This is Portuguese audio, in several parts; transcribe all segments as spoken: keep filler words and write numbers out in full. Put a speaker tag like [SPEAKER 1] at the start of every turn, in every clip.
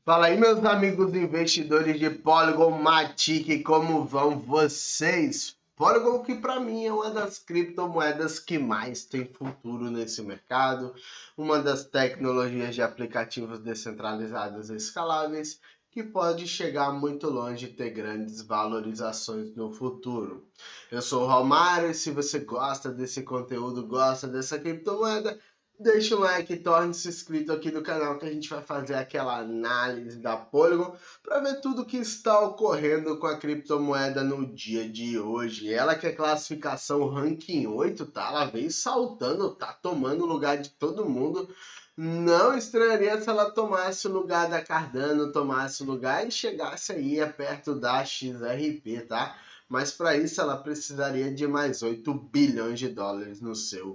[SPEAKER 1] Fala aí, meus amigos investidores de Polygon Matic, como vão vocês? Polygon que para mim é uma das criptomoedas que mais tem futuro nesse mercado, uma das tecnologias de aplicativos descentralizadas e escaláveis que pode chegar muito longe e ter grandes valorizações no futuro. Eu sou o Romário e se você gosta desse conteúdo, gosta dessa criptomoeda, deixa o like, torne-se inscrito aqui no canal que a gente vai fazer aquela análise da Polygon para ver tudo que está ocorrendo com a criptomoeda no dia de hoje. Ela que é classificação ranking oito, tá? Ela vem saltando, tá tomando o lugar de todo mundo. Não estranharia se ela tomasse o lugar da Cardano, tomasse o lugar e chegasse aí perto da X R P, tá? Mas para isso ela precisaria de mais oito bilhões de dólares no seu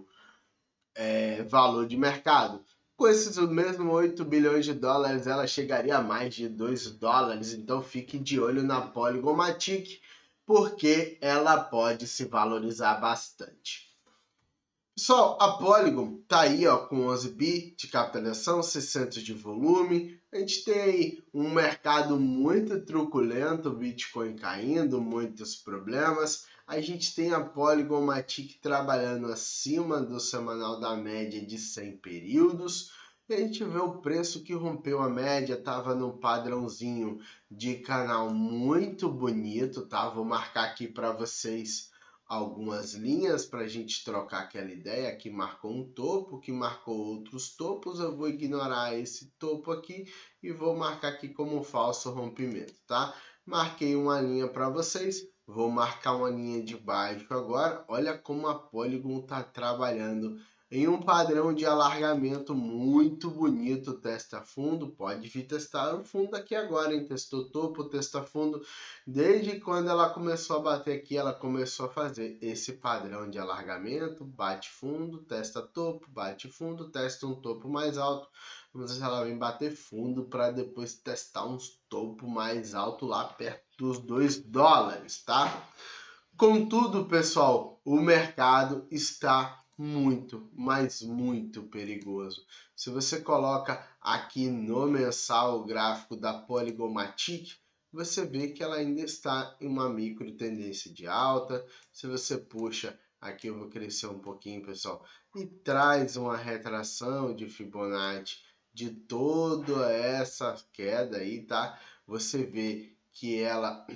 [SPEAKER 1] É, valor de mercado. Com esses mesmos oito bilhões de dólares, ela chegaria a mais de dois dólares. Então fique de olho na Polygon Matic, porque ela pode se valorizar bastante. Pessoal, a Polygon tá aí ó, com onze bi de capitalização, seiscentos de volume. A gente tem aí um mercado muito truculento, Bitcoin caindo, muitos problemas. A gente tem a Polygon Matic trabalhando acima do semanal da média de cem períodos. E a gente vê o preço que rompeu a média, estava num padrãozinho de canal muito bonito, tá? Vou marcar aqui para vocês algumas linhas para a gente trocar aquela ideia. Aqui marcou um topo, que marcou outros topos. Eu vou ignorar esse topo aqui e vou marcar aqui como um falso rompimento, tá? Marquei uma linha para vocês. Vou marcar uma linha de baixo agora. Olha como a Polygon está trabalhando em um padrão de alargamento muito bonito. Testa fundo, pode vir testar o fundo aqui agora, hein? Testou topo, testa fundo. Desde quando ela começou a bater aqui, ela começou a fazer esse padrão de alargamento, bate fundo, testa topo, bate fundo, testa um topo mais alto. Vamos ver se ela vem bater fundo para depois testar uns topo mais alto lá perto dos dois dólares, tá? Contudo, pessoal, o mercado está muito, mas muito perigoso. Se você coloca aqui no mensal o gráfico da Polygon Matic, você vê que ela ainda está em uma micro tendência de alta. Se você puxa, aqui eu vou crescer um pouquinho, pessoal, e traz uma retração de Fibonacci de toda essa queda aí, tá? Você vê que ela,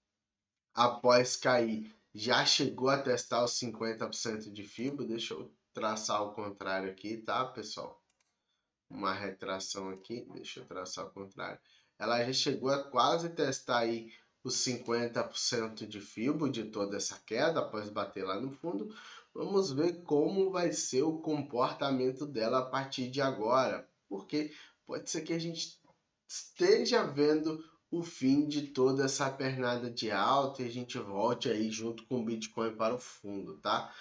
[SPEAKER 1] após cair, já chegou a testar os cinquenta por cento de Fibo. Deixa eu traçar ao contrário aqui, tá, pessoal? Uma retração aqui, deixa eu traçar ao contrário. Ela já chegou a quase testar aí os cinquenta por cento de Fibo de toda essa queda após bater lá no fundo. Vamos ver como vai ser o comportamento dela a partir de agora, porque pode ser que a gente esteja vendo o fim de toda essa pernada de alta e a gente volte aí junto com o Bitcoin para o fundo, tá?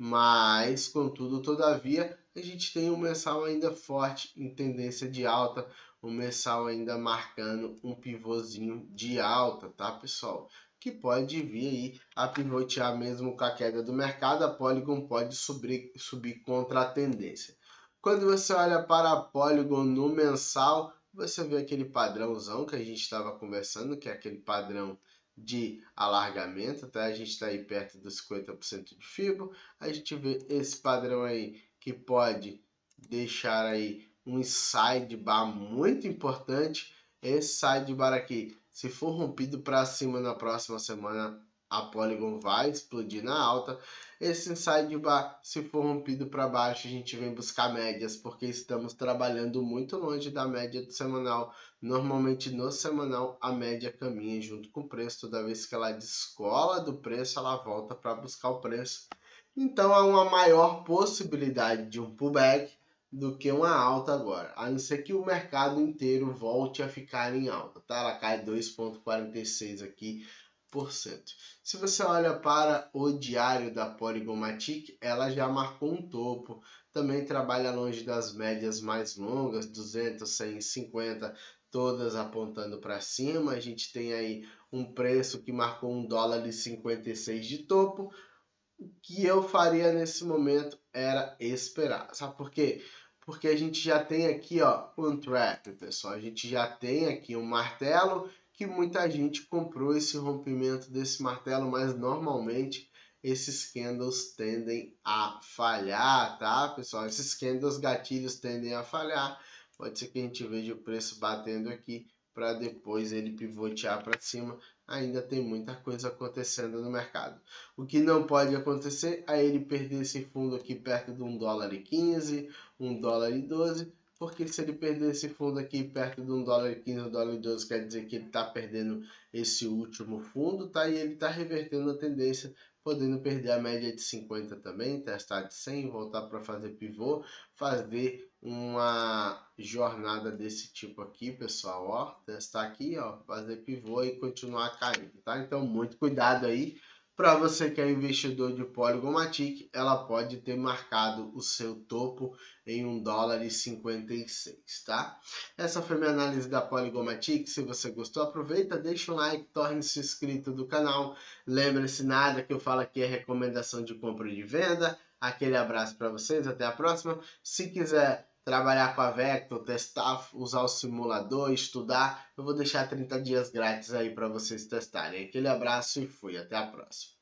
[SPEAKER 1] Mas, contudo, todavia, a gente tem um mensal ainda forte em tendência de alta, um mensal ainda marcando um pivôzinho de alta, tá, pessoal? Que pode vir aí a pivotear mesmo com a queda do mercado. A Polygon pode subir, subir contra a tendência. Quando você olha para a Polygon no mensal, você vê aquele padrãozão que a gente estava conversando, que é aquele padrão de alargamento, tá? A gente está aí perto dos cinquenta por cento de Fibo. A gente vê esse padrão aí que pode deixar aí um sidebar muito importante. Esse sidebar aqui, se for rompido para cima na próxima semana, a Polygon vai explodir na alta. Esse sidebar, se for rompido para baixo, a gente vem buscar médias, porque estamos trabalhando muito longe da média do semanal. Normalmente no semanal a média caminha junto com o preço. Toda vez que ela descola do preço, ela volta para buscar o preço. Então há uma maior possibilidade de um pullback do que uma alta agora, a não ser que o mercado inteiro volte a ficar em alta, tá? Ela cai dois vírgula quarenta e seis aqui por cento. Se você olha para o diário da Polygon Matic, ela já marcou um topo, também trabalha longe das médias mais longas, duzentos, cem, cinquenta, todas apontando para cima. A gente tem aí um preço que marcou um dólar e cinquenta e seis de topo. O que eu faria nesse momento era esperar. Sabe por quê? porque a gente já tem aqui, ó, um trap, pessoal. A gente já tem aqui um martelo que muita gente comprou esse rompimento desse martelo, mas normalmente esses candles tendem a falhar, tá, pessoal? Esses candles gatilhos tendem a falhar. Pode ser que a gente veja o preço batendo aqui para depois ele pivotear para cima. Ainda tem muita coisa acontecendo no mercado. O que não pode acontecer é ele perder esse fundo aqui perto de um dólar e quinze, um dólar e doze, porque se ele perder esse fundo aqui perto de um dólar e quinze, um dólar e doze, quer dizer que ele está perdendo esse último fundo, tá? E ele está revertendo a tendência, podendo perder a média de cinquenta também, testar de cem, voltar para fazer pivô, fazer uma jornada desse tipo aqui, pessoal, ó, testar aqui, ó, fazer pivô e continuar caindo, tá? Então, muito cuidado aí. Para você que é investidor de Polygon Matic, ela pode ter marcado o seu topo em um dólar e cinquenta e seis, tá? Essa foi minha análise da Polygon Matic. Se você gostou, aproveita, deixa um like, torne-se inscrito do canal. Lembre-se, nada que eu falo aqui é recomendação de compra e de venda. Aquele abraço para vocês, até a próxima. Se quiser trabalhar com a Vector, testar, usar o simulador, estudar, eu vou deixar trinta dias grátis aí para vocês testarem. Aquele abraço e fui, até a próxima.